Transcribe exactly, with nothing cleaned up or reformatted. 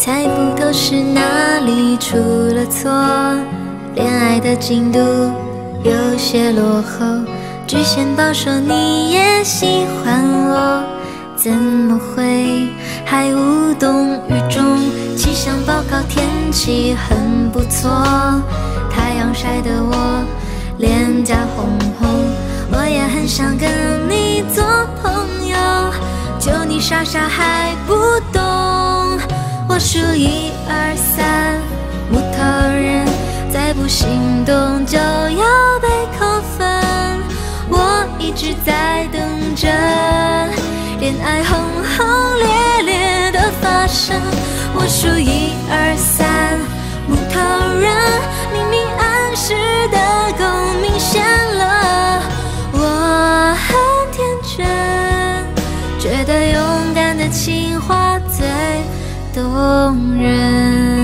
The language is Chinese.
猜不透是哪里出了错，恋爱的进度有些落后，只先报说你也喜欢我，怎么会还无动于衷？气象报告天气很不错，太阳晒得我脸颊红红，我也很想跟你做朋友，就你傻傻还不懂。我数一二三，木头人再不行动就要被扣分，我一直在等着恋爱轰轰烈烈的发生。我数一二三，木头人明明暗示的够明显了，我很天真，觉得勇敢的情话最动人。